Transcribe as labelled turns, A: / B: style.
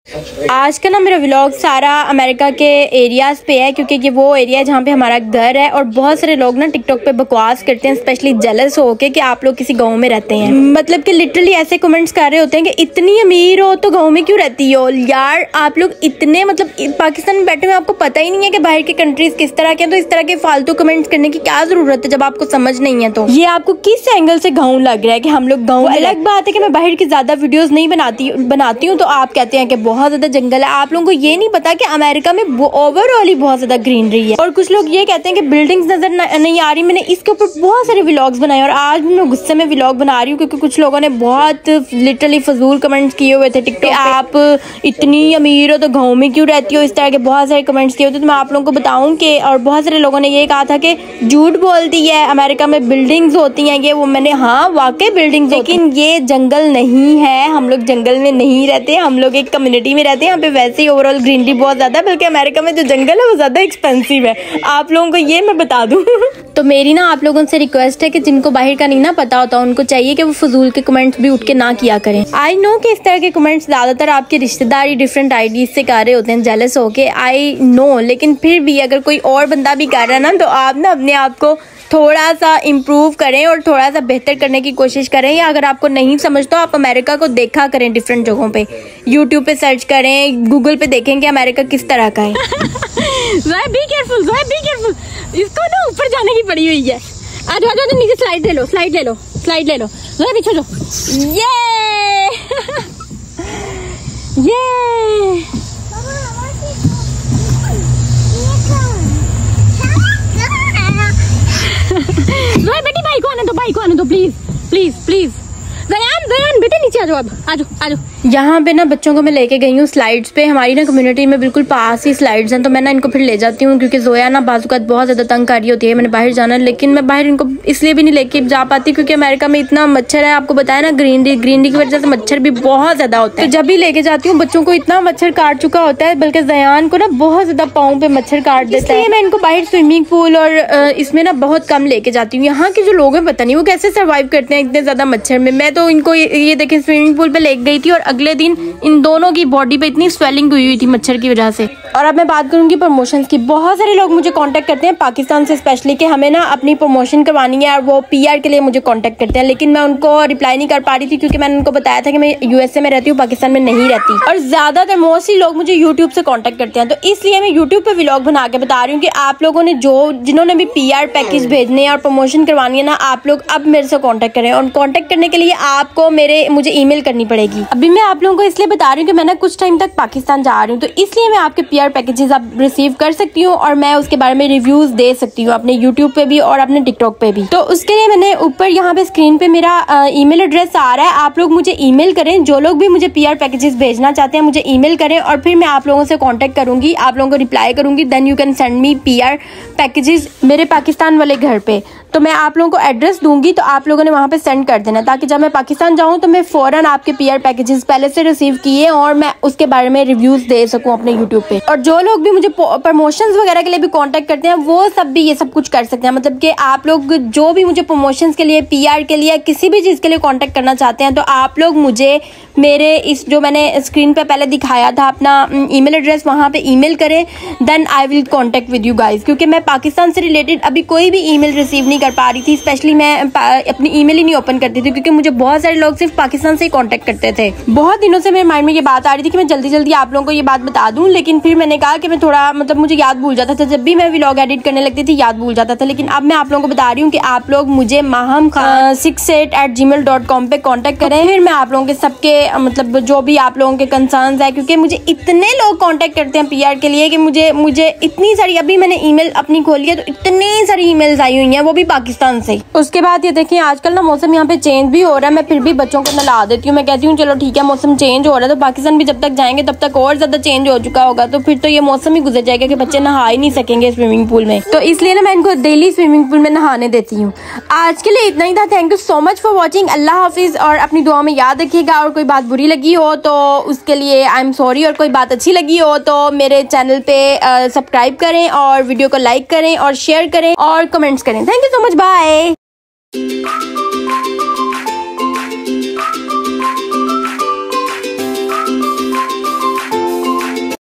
A: आज का ना मेरा व्लॉग सारा अमेरिका के एरियाज़ पे है, क्योंकि ये वो एरिया है जहाँ पे हमारा घर है। और बहुत सारे लोग ना टिकटॉक पे बकवास करते हैं, स्पेशली जेलस हो के कि आप लोग किसी गांव में रहते हैं। मतलब कि लिटरली ऐसे कमेंट्स कर रहे होते हैं कि इतनी अमीर हो तो गांव में क्यों रहती हो यार। आप लोग इतने मतलब पाकिस्तान में बैठे हुए आपको पता ही नहीं है कि बाहर के कंट्रीज किस तरह के हैं, तो इस तरह के फालतू कमेंट्स करने की क्या जरूरत है जब आपको समझ नहीं है। तो ये आपको किस एंगल से गाँव लग रहा है कि हम लोग गाँव। अलग बात है कि मैं बाहर की ज्यादा वीडियोज नहीं बनाती हूँ, तो आप कहते हैं कि बहुत ज्यादा जंगल है। आप लोगों को ये नहीं पता कि अमेरिका में ओवरऑल ही बहुत ज्यादा ग्रीनरी है। और कुछ लोग ये कहते हैं कि बिल्डिंग्स नजर नहीं आ रही। मैंने इसके ऊपर बहुत सारे व्लॉग्स बनाए और आज भी मैं गुस्से में व्लॉग बना रही हूँ, क्योंकि कुछ लोगों ने बहुत लिटरली फजूल कमेंट्स किए हुए थे टिकटॉक पे। आप इतनी अमीर हो तो गाँव में क्यों रहती हो, इस तरह के बहुत सारे कमेंट्स किए होते। तो मैं आप लोगों को बताऊं कि और बहुत सारे लोगों ने ये कहा था कि झूठ बोलती है, अमेरिका में बिल्डिंग्स होती हैं ये वो। मैंने हाँ वाकई बिल्डिंग्स, लेकिन ये जंगल नहीं है। हम लोग जंगल में नहीं रहते, हम लोग एक कम्युनिटी में रहते हैं। यहाँ पे वैसे ही ओवरऑल ग्रीनरी बहुत ज्यादा है, बल्कि अमेरिका में जो जंगल है वो ज्यादा एक्सपेंसिव है। आप लोगों को ये मैं बता दूं। तो मेरी ना आप लोगों से रिक्वेस्ट है कि जिनको बाहर का नहीं ना पता होता, उनको चाहिए कि वो फजूल के कमेंट्स भी उठ के ना किया करें। आई नो कि इस तरह के कमेंट्स ज्यादातर आपके रिश्तेदार डिफरेंट आईडीज से कर रहे होते हैं, जेलस होके। आई नो, लेकिन फिर भी अगर कोई और बंदा भी कर रहा है ना, तो आप ना अपने आप को थोड़ा सा इम्प्रूव करें और थोड़ा सा बेहतर करने की कोशिश करें। या अगर आपको नहीं समझ तो आप अमेरिका को देखा करें डिफरेंट जगहों पे, यूट्यूब पे सर्च करें, गूगल पे देखें कि अमेरिका किस तरह का है।
B: Be careful, be careful. इसको ना ऊपर जाने की पड़ी हुई है। आ जाओ, तो नीचे स्लाइड ले लो, स्लाइड ले लो, स्लाइड ले लो। पीछे जो ये बेटी भाई को आने दो प्लीज प्लीज प्लीज। दयान बेटे नीचे आ जाओ, अब आ जाओ।
A: यहाँ पे ना बच्चों को मैं लेके गई हूँ स्लाइड्स पे। हमारी ना कम्युनिटी में बिल्कुल पास ही स्लाइड्स हैं, तो मैं ना इनको फिर ले जाती हूँ, क्योंकि जोया ना बाजुकात बहुत ज्यादा तंग कर रही होती है। मैंने बाहर जाना, लेकिन मैं बाहर इनको इसलिए भी नहीं लेके जा पाती क्योंकि अमेरिका में इतना मच्छर है। आपको बताया ना, ग्रीनरी की वजह से मच्छर भी बहुत ज्यादा होता है। तो जब भी लेके जाती हूँ बच्चों को इतना मच्छर काट चुका होता है, बल्कि जयान को ना बहुत ज्यादा पाँव पे मच्छर काट देता है। मैं इनको बाहर स्विमिंग पूल और इसमें ना बहुत कम लेके जाती हूँ। यहाँ के जो लोग हैं पता नहीं वो कैसे सर्वाइव करते हैं इतने ज्यादा मच्छर में। मैं तो इनको ये देखें स्विमिंग पूल पे लेके गई थी और अगले दिन इन दोनों की बॉडी पे इतनी स्वेलिंग हुई थी मच्छर की वजह से। और अब मैं बात करूंगी प्रमोशंस की। बहुत सारे लोग मुझे कांटेक्ट करते हैं पाकिस्तान से स्पेशली कि हमें ना अपनी प्रमोशन करवानी है, और वो पीआर के लिए मुझे कांटेक्ट करते हैं। लेकिन मैं उनको रिप्लाई नहीं कर पा रही थी, क्योंकि मैंने उनको बताया था कि मैं यूएसए में रहती हूँ, पाकिस्तान में नहीं रहती। और ज्यादातर मोस्टली लोग मुझे यूट्यूब से कॉन्टेक्ट करते हैं, तो इसलिए मैं यूट्यूब पे व्लॉग बना के बता रही हूँ कि आप लोगों ने जिन्होंने भी पीआर पैकेज भेजने और प्रमोशन करवानी है ना, आप लोग अब मेरे से कॉन्टेक्ट करें। और कॉन्टेक्ट करने के लिए आपको मुझे ईमेल करनी पड़ेगी। अभी मैं आप लोगों को इसलिए बता रही हूँ कि मैं ना कुछ टाइम तक पाकिस्तान जा रही हूँ, तो इसलिए मैं आपके पीआर पैकेजेस आप रिसीव कर सकती हूँ और मैं उसके बारे में रिव्यूज दे सकती हूँ अपने यूट्यूब पे भी और अपने टिकटॉक पे भी। तो उसके लिए मैंने ऊपर यहाँ पे स्क्रीन पे मेरा ईमेल एड्रेस आ रहा है, आप लोग मुझे ईमेल करें। जो लोग भी मुझे पीआर पैकेजेस भेजना चाहते हैं मुझे ईमेल करें, और फिर मैं आप लोगों से कॉन्टेक्ट करूंगी, आप लोगों को रिप्लाई करूंगी। Then you can send me PR packages मेरे पाकिस्तान वाले घर पे। तो मैं आप लोगों को एड्रेस दूंगी, तो आप लोगों ने वहाँ पे सेंड कर देना, ताकि जब मैं पाकिस्तान जाऊँ तो मैं फौरन आपके पीआर पैकेजेस पहले से रिसीव किए और मैं उसके बारे में रिव्यूज दे सकूँ अपने यूट्यूब पे। और जो लोग भी मुझे प्रमोशंस वगैरह के लिए भी कांटेक्ट करते हैं वो सब भी ये सब कुछ कर सकते हैं। मतलब कि आप लोग जो भी मुझे प्रमोशंस के लिए, पीआर के लिए, किसी भी चीज़ के लिए कांटेक्ट करना चाहते हैं, तो आप लोग मुझे मेरे इस जो मैंने स्क्रीन पे पहले दिखाया था अपना ईमेल एड्रेस, वहाँ पे ईमेल करें। Then I will contact with you guys, क्योंकि मैं पाकिस्तान से रिलेटेड अभी कोई भी ईमेल रिसीव नहीं कर पा रही थी। स्पेशली मैं अपनी ईमेल ही नहीं ओपन करती थी, क्योंकि मुझे बहुत सारे लोग सिर्फ पाकिस्तान से ही कांटेक्ट करते थे। बहुत दिनों से मेरे माइंड में ये बात आ रही थी कि मैं जल्दी जल्दी आप लोगों को ये बात बता दूं, लेकिन फिर मैंने कहा कि मैं थोड़ा मतलब मुझे याद भूल जाता था। जब भी मैं व्लॉग एडिट करने लगती थी याद भूल जाता था। लेकिन अब मैं आप लोगों को बता रही हूँ कि आप लोग मुझे maham68@gmail.com पे कांटेक्ट करें। फिर मैं आप लोगों के सबके मतलब जो भी आप लोगों के कंसर्न्स है, क्योंकि मुझे इतने लोग कांटेक्ट करते हैं पीआर के लिए कि मुझे इतनी सारी, अभी मैंने ईमेल अपनी खोली है तो इतनी सारी ईमेल्स आई हुई हैं, वो भी पाकिस्तान से। उसके बाद ये देखिए आजकल ना मौसम यहाँ पे चेंज भी हो रहा है। मैं फिर भी बच्चों को नला देती हूँ, मैं कहती हूँ चलो ठीक है मौसम चेंज हो रहा है, तो पाकिस्तान भी जब तक जाएंगे तब तक और ज्यादा चेंज हो चुका होगा, तो फिर तो ये मौसम ही गुजर जाएगा कि बच्चे नहा ही नहीं सकेंगे स्विमिंग पूल में। तो इसलिए ना मैं इनको डेली स्विमिंग पूल में नहाने देती हूँ। आज के लिए इतना ही था। Thank you so much for watching. अल्लाह हाफिज, और अपनी दुआ में याद रखिएगा। और कोई बात बुरी लगी हो तो उसके लिए आई एम सॉरी, और कोई बात अच्छी लगी हो तो मेरे चैनल पे सब्सक्राइब करें और वीडियो को लाइक करें और शेयर करें और कमेंट्स करें। Thank you so much, bye.